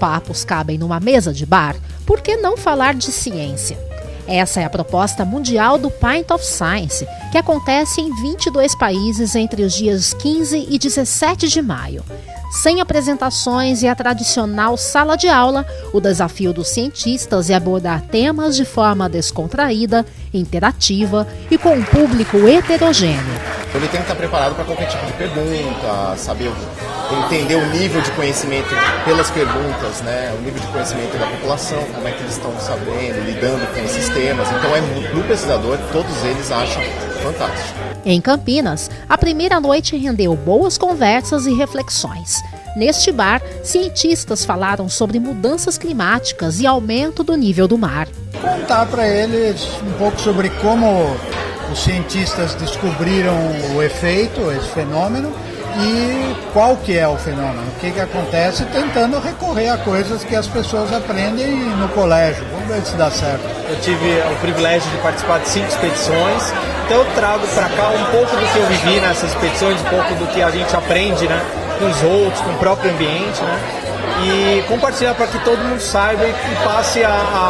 bate-papos cabem numa mesa de bar, por que não falar de ciência? Essa é a proposta mundial do Pint of Science, que acontece em 22 países entre os dias 15 e 17 de maio. Sem apresentações e a tradicional sala de aula, o desafio dos cientistas é abordar temas de forma descontraída, interativa e com um público heterogêneo. Ele tem que estar preparado para qualquer tipo de pergunta, saber entender o nível de conhecimento pelas perguntas, né? O nível de conhecimento da população, como é que eles estão sabendo, lidando com esses temas. Então, no pesquisador, todos eles acham fantástico. Em Campinas, a primeira noite rendeu boas conversas e reflexões. Neste bar, cientistas falaram sobre mudanças climáticas e aumento do nível do mar. Contar para eles um pouco sobre como os cientistas descobriram o efeito, esse fenômeno, e qual que é o fenômeno, o que acontece, tentando recorrer a coisas que as pessoas aprendem no colégio. Vamos ver se dá certo. Eu tive o privilégio de participar de 5 expedições, então eu trago para cá um pouco do que eu vivi nessas expedições, um pouco do que a gente aprende, né, com os outros, com o próprio ambiente, né, e compartilhar para que todo mundo saiba e passe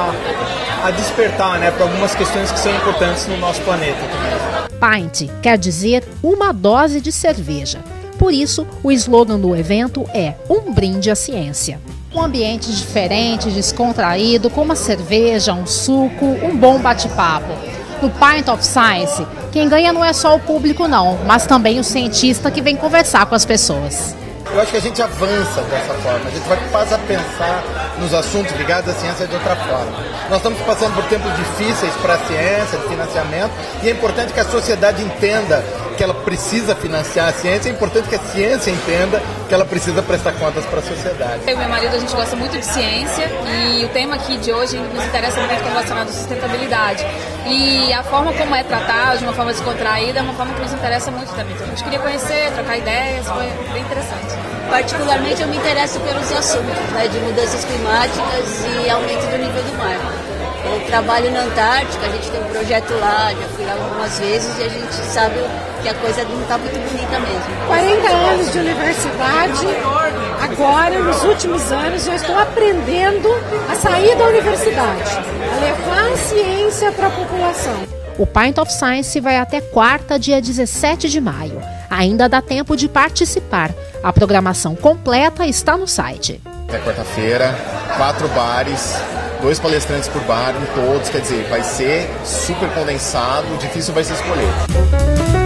a despertar, né, para algumas questões que são importantes no nosso planeta também. Pint quer dizer uma dose de cerveja. Por isso, o slogan do evento é um brinde à ciência. Um ambiente diferente, descontraído, com uma cerveja, um suco, um bom bate-papo. No Pint of Science, quem ganha não é só o público não, mas também o cientista que vem conversar com as pessoas. Eu acho que a gente avança dessa forma, a gente vai passar a pensar nos assuntos ligados à ciência de outra forma. Nós estamos passando por tempos difíceis para a ciência, de financiamento, e é importante que a sociedade entenda que ela precisa financiar a ciência, é importante que a ciência entenda que ela precisa prestar contas para a sociedade. Eu e meu marido, a gente gosta muito de ciência, e o tema aqui de hoje nos interessa muito relacionado à sustentabilidade. E a forma como é tratado, de uma forma descontraída, é uma forma que nos interessa muito também. Então, a gente queria conhecer, trocar ideias, foi bem interessante. Particularmente eu me interesso pelos assuntos, né, de mudanças climáticas e aumento do nível do mar. Eu trabalho na Antártica, a gente tem um projeto lá, já fui lá algumas vezes e a gente sabe que a coisa não está muito bonita mesmo. 40 anos de universidade, agora, nos últimos anos, eu estou aprendendo a sair da universidade, a levar a ciência para a população. O Pint of Science vai até quarta, dia 17 de maio. Ainda dá tempo de participar. A programação completa está no site. Até quarta-feira, 4 bares, 2 palestrantes por bar, em todos, quer dizer, vai ser super condensado, difícil vai ser escolher.